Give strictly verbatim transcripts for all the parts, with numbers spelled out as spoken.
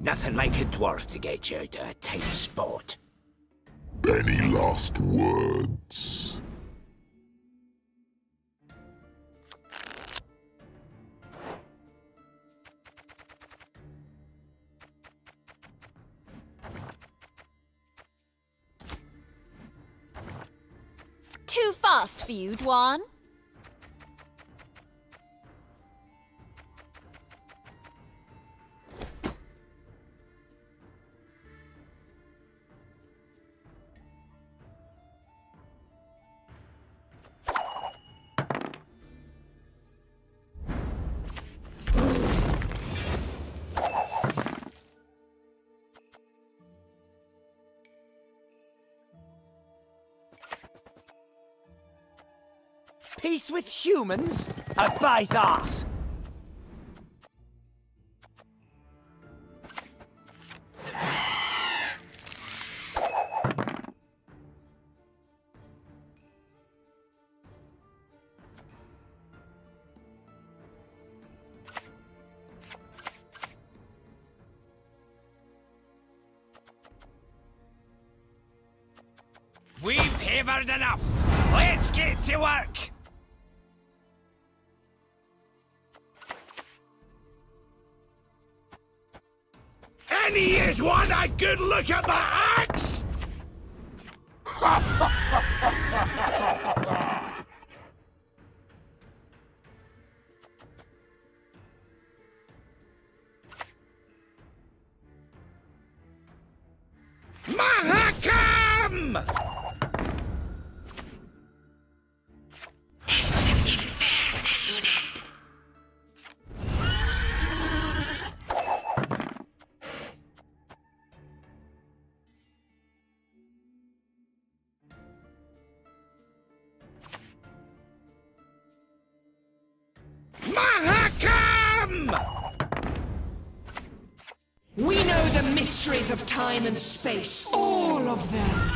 Nothing like a dwarf to get you out of a tight spot. Any last words? Too fast for you, Dwan? Peace with humans? A bite ass! We've havered enough! Let's get to work! Any is one I could look at my axe! Mahakam! We know the mysteries of time and space, all of them.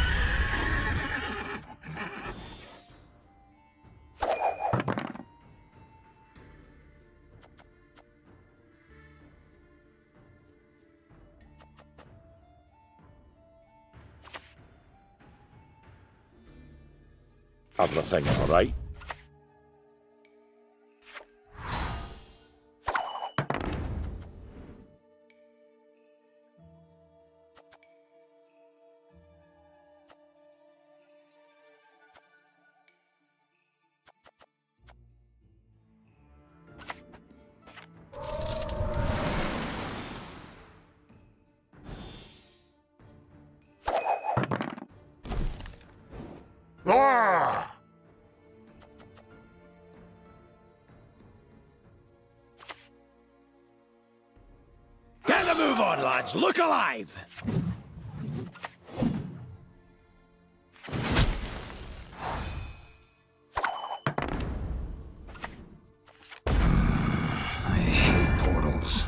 Everything all right? Ah! Get the move on, lads! Look alive! I hate portals.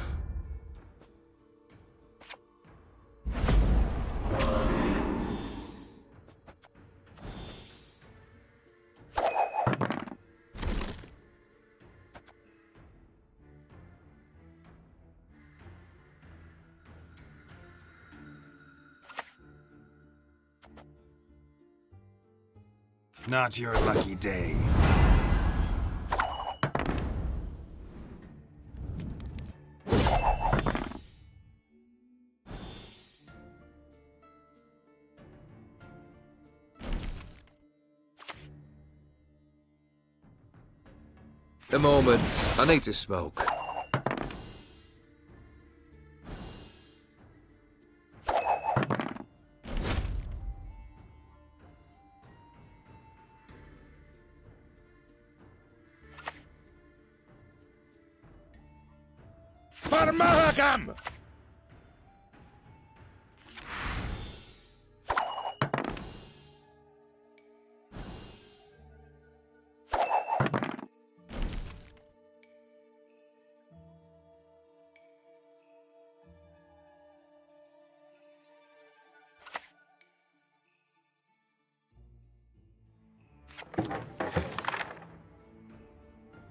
Not your lucky day. A moment. I need to smoke. For Mahakam!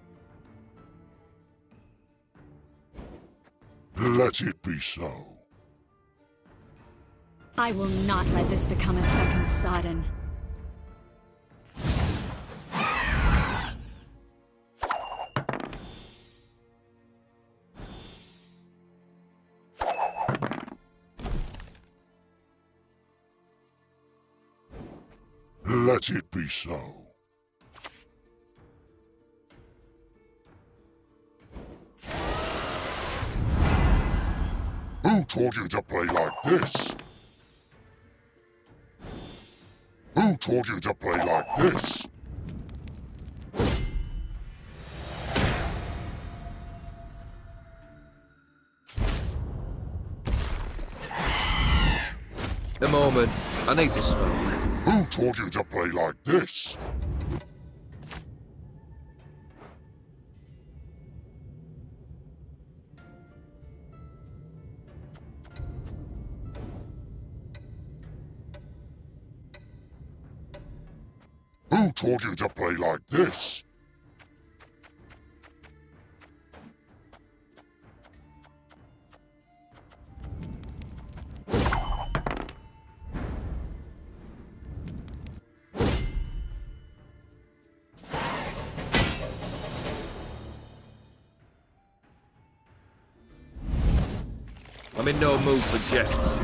Let it be so. I will not let this become a second Sodden. Let it be so. Who taught you to play like this? Who taught you to play like this? A moment. I need to smoke. Who taught you to play like this? Who taught you to play like this? I'm in no mood for jests.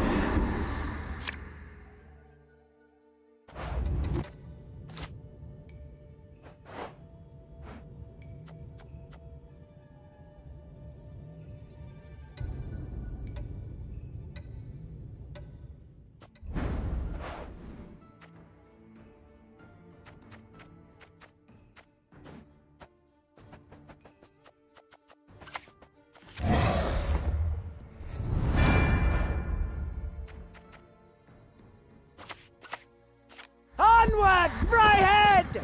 Onward, Fryhead!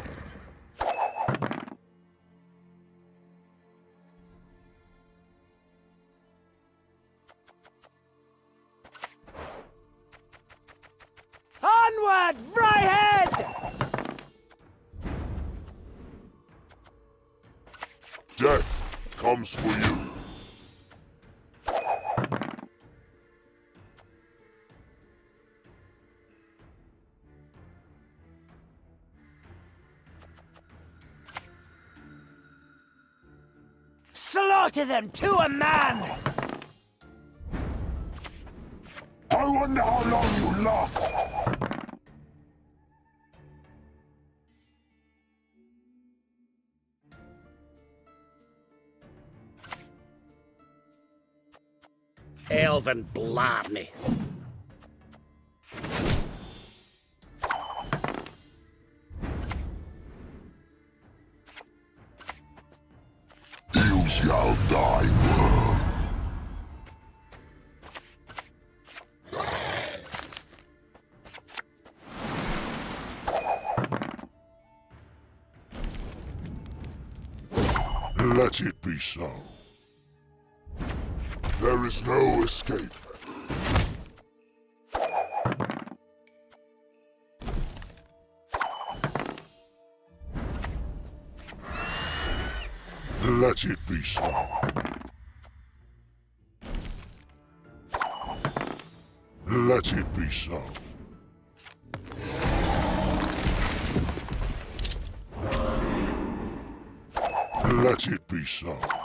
Onward, Fryhead! Death comes for you. Slaughter them to a man! I wonder how long you last. Elven blarney. You shall die, worm. Let it be so. There is no escape. Let it be so. Let it be so. Let it be so.